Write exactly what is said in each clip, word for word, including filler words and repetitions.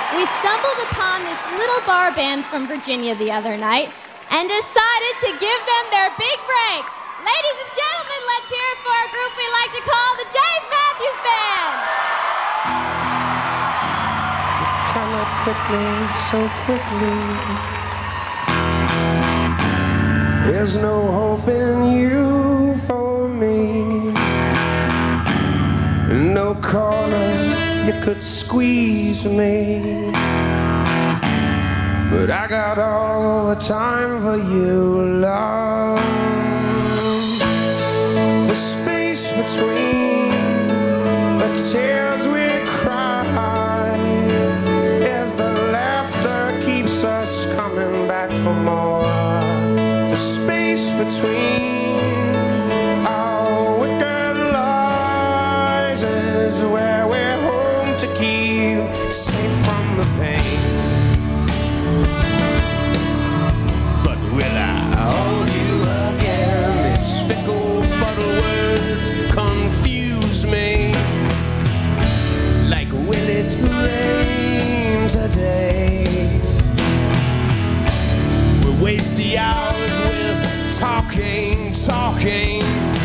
We stumbled upon this little bar band from Virginia the other night and decided to give them their big break. Ladies and gentlemen, let's hear it for our group we like to call the Dave Matthews Band. You come up quickly, so quickly. There's no hope in you for me. No corner you could squeeze me, but I got all the time for you, love. The space between the tears we cry, as the laughter keeps us coming back for more. The space between our wicked lies is where we're home to keep safe from the pain. But will I hold you again? It's fickle, fuddle words confuse me. Like, will it rain today? We'll waste the hours with talking, talking.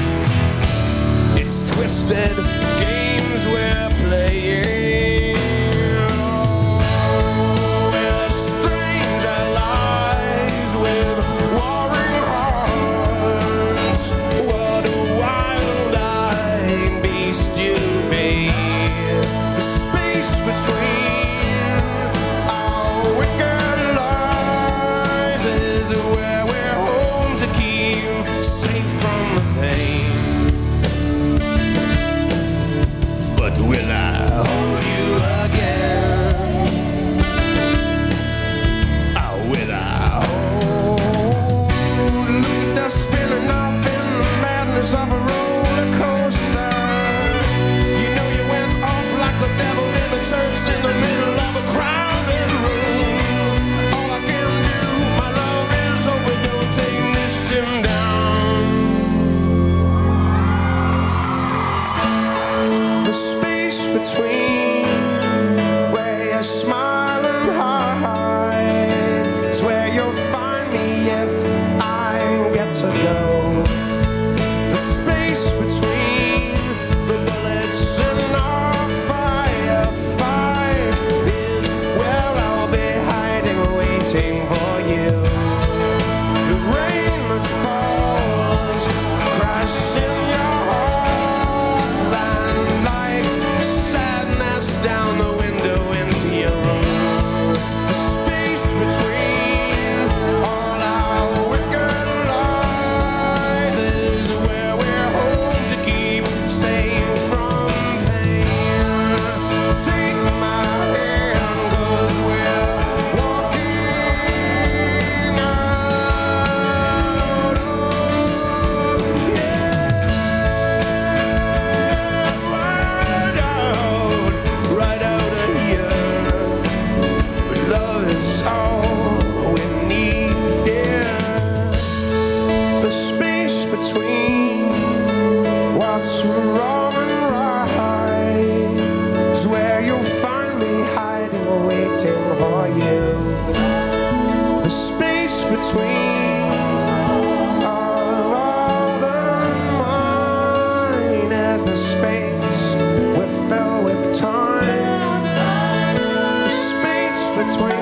It's twisted games we're playing. Oh, we're stranger lives with warring hearts. What a wild-eyed beast you be. The space between our wicked lies is where we're home to keep safe from the pain. But will I hold you again? Oh, will I hold? Look at us spinning off in the madness of a roller coaster. You know you went off like the devil in the church in the middle of a crowded room. All I can do, my love, is hope we don't take this ship down. The space between where you smile and hide is where you'll find me if I get to go. The space between the bullets in our firefight is where I'll be hiding, waiting for you. The rain that falls crash in your heart, and like sadness down the window into your room. The space between all our wicked lies is where we're home to keep safe from pain. Take my hand, 'cause we're walking out. Oh, yeah. Right out, right out of here. But love is all we need, yeah. The space between what's wrong and right is where you'll find me hiding, waiting for you. The space between our all and mine is the space we fill with time. The space between